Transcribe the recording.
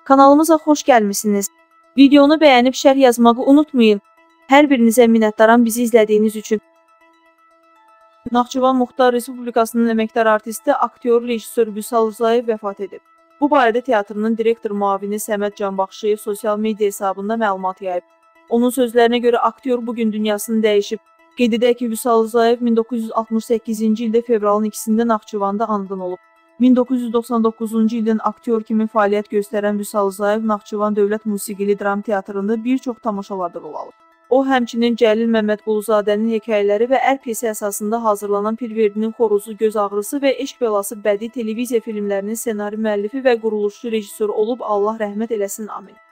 Kanalımıza xoş gəlmisiniz. Videonu bəyənib şərh yazmağı unutmayın. Hər birinizə minnətdaram bizi izlədiyiniz üçün. Naxçıvan Muxtar Respublikasının əməkdar artisti, aktyor, rejissor Vüsal Rzayev vəfat edib. Bu barədə teatrının direktor müavini Səməd Canbaxşıyev sosial media hesabında məlumat yayıb. Onun sözlərinə görə aktyor bugün dünyasını dəyişib. Qeyd edək ki, Vüsal Rzayev 1968-ci ildə fevralın 2-sində Naxçıvanda anadan olub. 1999-cu ildən aktyor kimi fəaliyyət göstərən Vüsal Rzayev Naxçıvan Dövlət Musiqili Dram Teatrında bir çox tamaşalarda rol alıb. O, həmçinin Cəlil Məmmədquluzadənin hekayələri və ər pyesi əsasında hazırlanan Pirverdinin Xoruzu, Göz ağrısı və Eşq bəlası bədii televiziya filmlərinin ssenari müəllifi və quruluşçu rejissor olub. Allah rəhmət eləsin, amin.